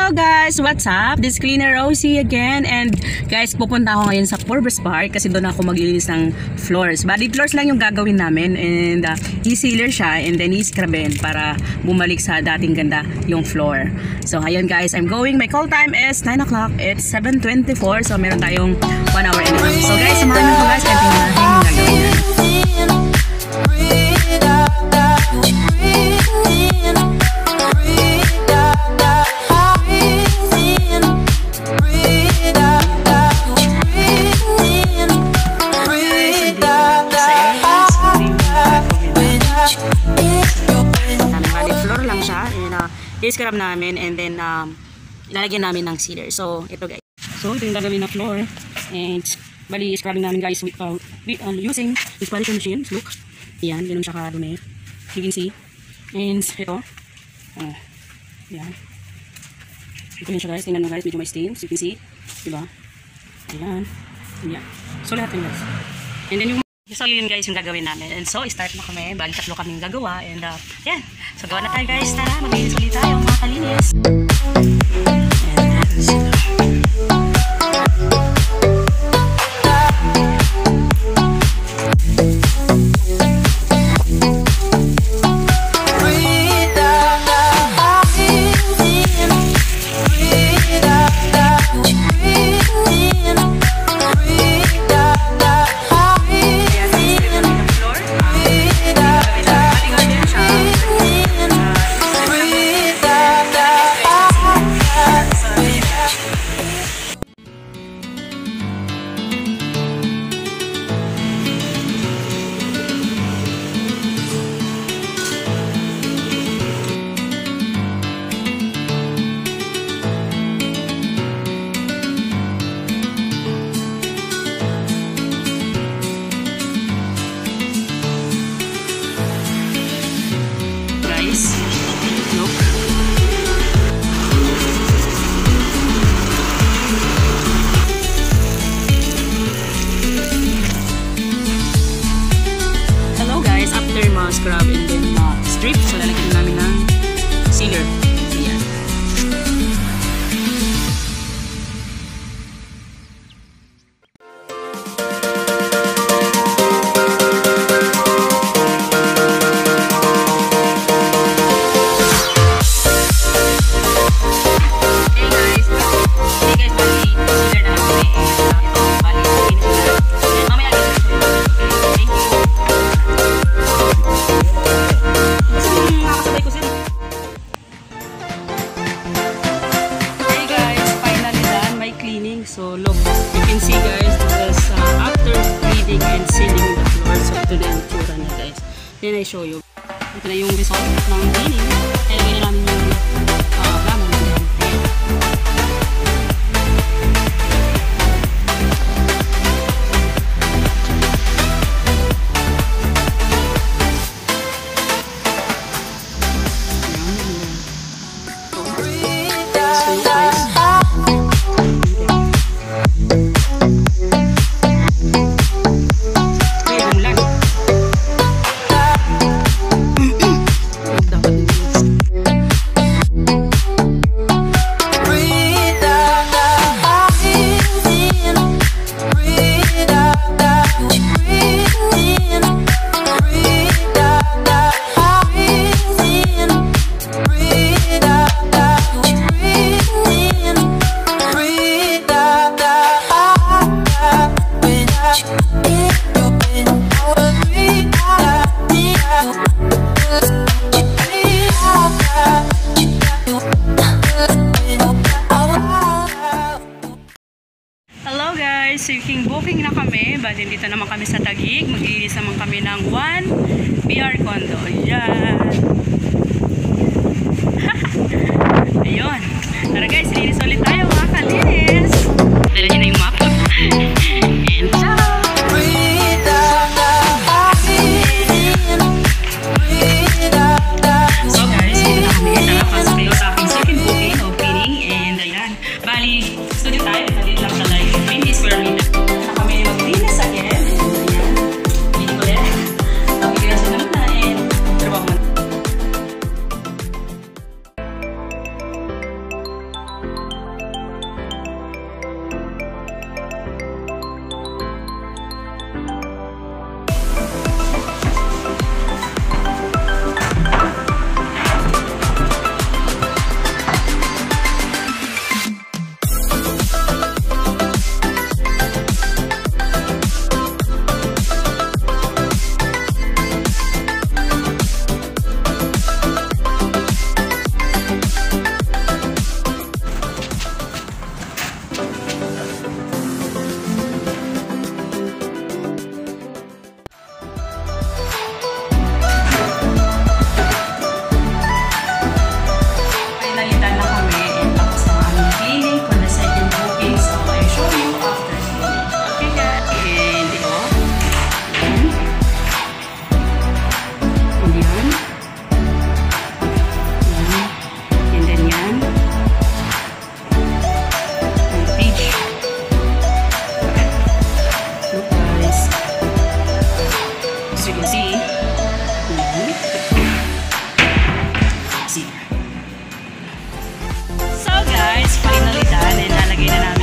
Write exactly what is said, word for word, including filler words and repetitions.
Hello guys! What's up? This is Cleaner Rosie again. And guys, pupunta ako ngayon sa Forbes Park kasi doon ako maglilinis ng floors. Body floors lang yung gagawin namin. And uh, i-sealer siya and then i-scrubin para bumalik sa dating ganda yung floor. So ayun guys, I'm going. My call time is nine o'clock. It's seven twenty-four. So meron tayong one hour and a half. So guys, samahan nyo ko guys. Kaya tingnan natin yung gagawin natin. I-scrub namin and then um, ilalagyan namin ng sealer. So, ito guys. So, ito yung gagawin na floor. And, bali, scrubbing namin guys with, uh, with, uh, using this polisher machine. Look. Ayan, ganun siya kadumi. You can see. And, ito. Uh, ayan. Ito yun siya guys. Tingnan mo guys. Medyo may stains. You can see. Diba? Ayan. Ayan. So, lahat yun guys. And then yung so yun guys yung gagawin namin. And so start na kami. Bali tatlo kaming gagawa. And uh, yan. So gawa na tayo guys. Tara, maglinis ulit tayo mga kalinis. Scrub and then uh, strip. So lalagyan namin ng sealer. Ayan. So look, you can see guys, this is uh, after cleaning and sealing the floor. So ito na yung tura na guys. Then I show you. Ito na yung result ng cleaning. And lagyan namin yung uh, gamon na yan. Seeking booking na kami, but dito naman kami sa Thnk. Maglilinis naman kami ng one B R condo. Ayan. Ayun. Tara guys, linis ulit tayo mga kalinis. Dala nyo na yung map. And ciao! So guys, dito na kami. Tara, pasok kayo sa aking second booking opening. And ayan. Bali, studio tayo. Palit lang sa like twenty square meter. Na kami maglinis again. Ayan. Dito ulit. Okay, kaya sa naman na. And trabaho man. as you can see. Mm-hmm. See. So guys, finally done and nalagay na namin